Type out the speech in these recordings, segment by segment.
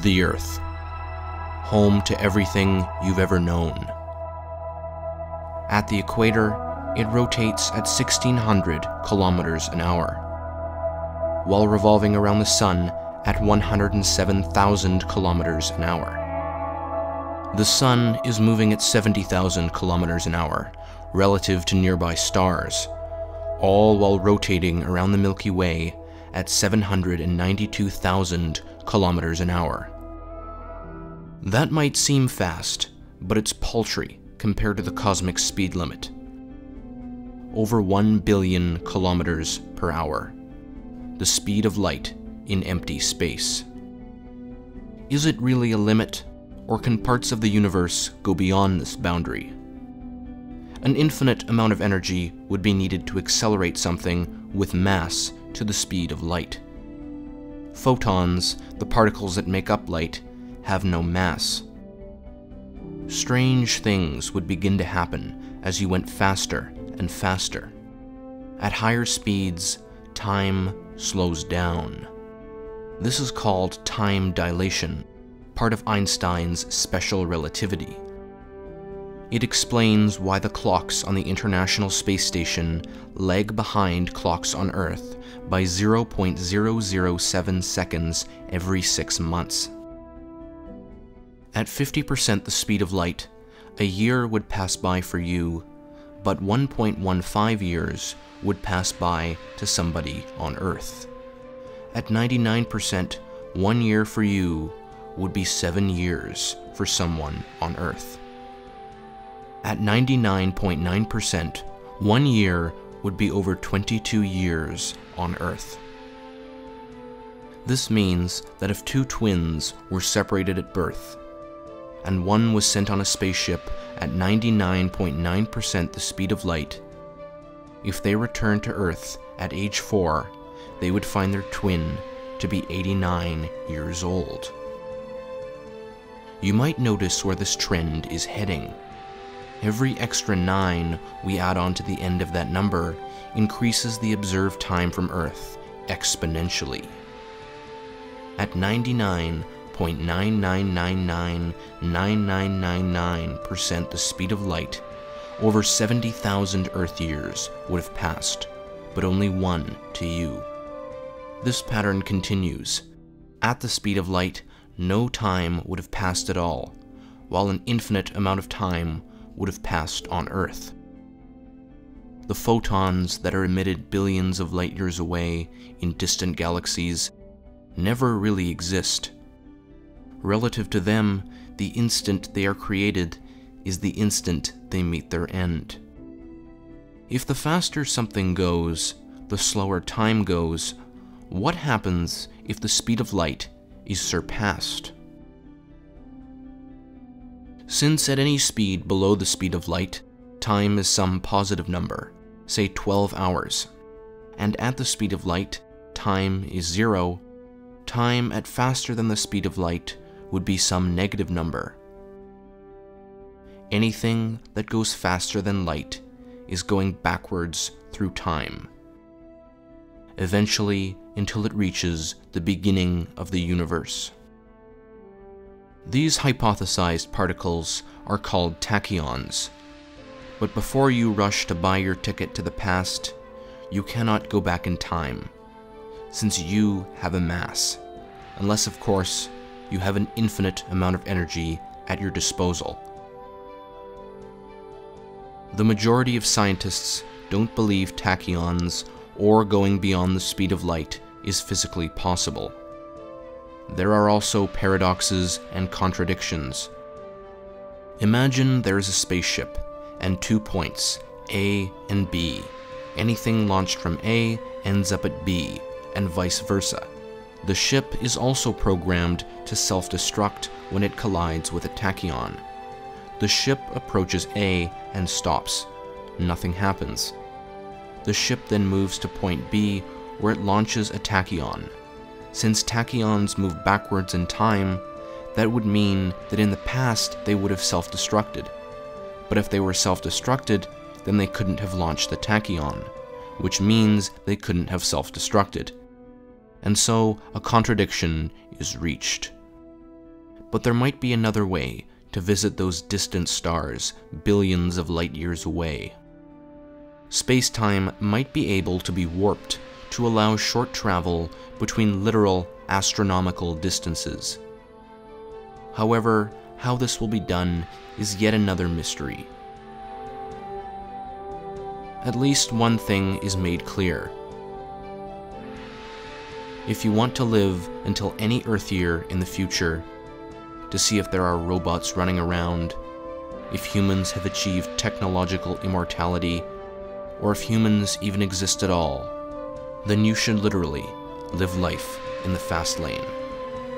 The Earth, home to everything you've ever known. At the equator, it rotates at 1,600 kilometers an hour, while revolving around the Sun at 107,000 kilometers an hour. The Sun is moving at 70,000 kilometers an hour relative to nearby stars, all while rotating around the Milky Way at 792,000 kilometers an hour. That might seem fast, but it's paltry compared to the cosmic speed limit. Over 1 billion kilometers per hour, the speed of light in empty space. Is it really a limit, or can parts of the universe go beyond this boundary? An infinite amount of energy would be needed to accelerate something with mass to the speed of light. Photons, the particles that make up light, have no mass. Strange things would begin to happen as you went faster and faster. At higher speeds, time slows down. This is called time dilation, part of Einstein's special relativity. It explains why the clocks on the International Space Station lag behind clocks on Earth by 0.007 seconds every 6 months. At 50% the speed of light, a year would pass by for you, but 1.15 years would pass by to somebody on Earth. At 99%, 1 year for you would be 7 years for someone on Earth. At 99.9%, 1 year would be over 22 years on Earth. This means that if two twins were separated at birth, and one was sent on a spaceship at 99.9% the speed of light, if they returned to Earth at age 4, they would find their twin to be 89 years old. You might notice where this trend is heading. Every extra 9 we add on to the end of that number increases the observed time from Earth exponentially. At 99.99999999% the speed of light, over 70,000 Earth years would have passed, but only 1 to you. This pattern continues. At the speed of light, no time would have passed at all, while an infinite amount of time would have passed on Earth. The photons that are emitted billions of light years away in distant galaxies never really exist. Relative to them, the instant they are created is the instant they meet their end. If the faster something goes, the slower time goes, what happens if the speed of light is surpassed? Since at any speed below the speed of light, time is some positive number, say 12 hours, and at the speed of light, time is 0, time at faster than the speed of light would be some negative number. Anything that goes faster than light is going backwards through time, eventually until it reaches the beginning of the universe. These hypothesized particles are called tachyons, but before you rush to buy your ticket to the past, you cannot go back in time, since you have a mass, unless of course you have an infinite amount of energy at your disposal. The majority of scientists don't believe tachyons or going beyond the speed of light is physically possible. There are also paradoxes and contradictions. Imagine there is a spaceship and 2 points, A and B. Anything launched from A ends up at B, and vice versa. The ship is also programmed to self-destruct when it collides with a tachyon. The ship approaches A and stops. Nothing happens. The ship then moves to point B, where it launches a tachyon. Since tachyons move backwards in time, that would mean that in the past they would have self-destructed. But if they were self-destructed, then they couldn't have launched the tachyon, which means they couldn't have self-destructed. And so a contradiction is reached. But there might be another way to visit those distant stars billions of light years away. Space-time might be able to be warped to allow short travel between literal astronomical distances. However, how this will be done is yet another mystery. At least one thing is made clear. If you want to live until any Earth year in the future, to see if there are robots running around, if humans have achieved technological immortality, or if humans even exist at all, then you should literally live life in the fast lane.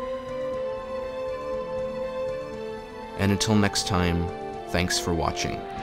And until next time, thanks for watching.